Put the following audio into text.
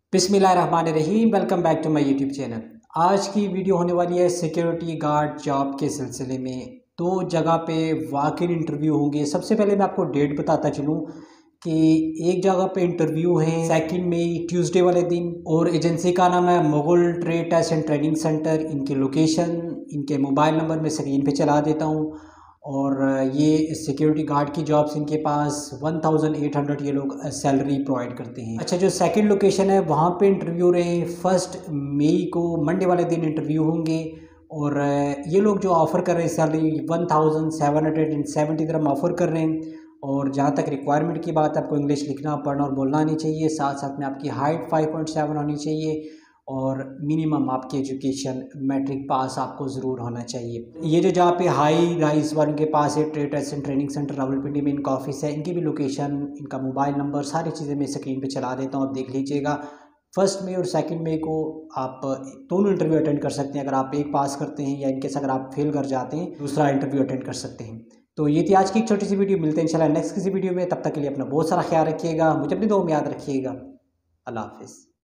बिस्मिल्लाहिर्रहमानिर्रहीम। Welcome back to my YouTube channel. आज की वीडियो होने वाली है सिक्योरिटी गार्ड जॉब के सिलसिले में। दो जगह पे वॉक-इन इंटरव्यू होंगे। सबसे पहले मैं आपको डेट बताता चलूँ कि एक जगह पे इंटरव्यू है 2 मई ट्यूसडे वाले दिन, और एजेंसी का नाम है Mughal trade test and training centre. इनकी लोकेशन, इनके मोबाइल नंबर मैं स्क्रीन पे चला देता हूँ। और ये सिक्योरिटी गार्ड की जॉब्स इनके पास 1800 ये लोग सैलरी प्रोवाइड करते हैं। अच्छा, जो सेकंड लोकेशन है वहाँ पे इंटरव्यू रहे 1 मई को, मंडे वाले दिन इंटरव्यू होंगे। और ये लोग जो ऑफ़र कर रहे हैं सैलरी 1770 दिरहम ऑफ़र कर रहे हैं। और जहाँ तक रिक्वायरमेंट की बात है, आपको इंग्लिश लिखना, पढ़ना और बोलना आनी चाहिए। साथ साथ में आपकी हाइट 5.7 होनी चाहिए, और मिनिमम आपकी एजुकेशन मैट्रिक पास आपको ज़रूर होना चाहिए। ये जो जहाँ पे हाई राइस वालों के पास है trade test and training centre Rawalpindi में इनका ऑफिस है। इनकी भी लोकेशन, इनका मोबाइल नंबर, सारी चीज़ें मैं स्क्रीन पे चला देता हूँ, आप देख लीजिएगा। 1 मई और 2 मई को आप दोनों इंटरव्यू अटेंड कर सकते हैं। अगर आप एक पास करते हैं या इनकेस अगर आप फेल कर जाते हैं, दूसरा इंटरव्यू अटेंड कर सकते हैं। तो ये थी आज की एक छोटी सी वीडियो। मिलते हैं इंशाल्लाह नेक्स्ट किसी वीडियो में। तब तक के लिए अपना बहुत सारा ख्याल रखिएगा, मुझे अपनी दुआ में याद रखिएगा। अल्लाह हाफिज़।